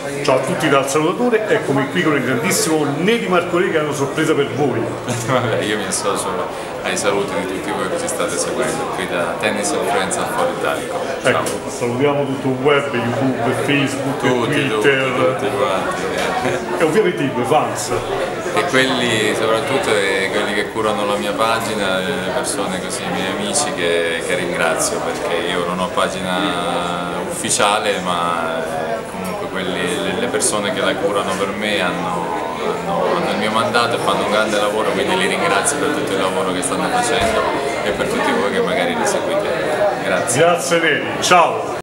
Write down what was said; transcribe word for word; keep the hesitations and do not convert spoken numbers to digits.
Ciao a tutti dal salutatore, eccomi qui con il grandissimo Nedi Marcolè che ha una sorpresa per voi. Vabbè, io mi associo ai saluti di tutti voi che ci state seguendo qui da Tennis Influenza al Foro Italico. Ciao. Ecco, salutiamo tutto il web, YouTube, Facebook, Tutti, Twitter tutti, tutti quanti. e ovviamente i due fans. E quelli, soprattutto e quelli che curano la mia pagina, le persone così, i miei amici che, che ringrazio, perché io non ho pagina ufficiale, ma comunque quelli, le persone che la curano per me hanno, hanno, hanno il mio mandato e fanno un grande lavoro, quindi li ringrazio per tutto il lavoro che stanno facendo e per tutti voi che magari li seguite. Grazie. Grazie Nedi, ciao!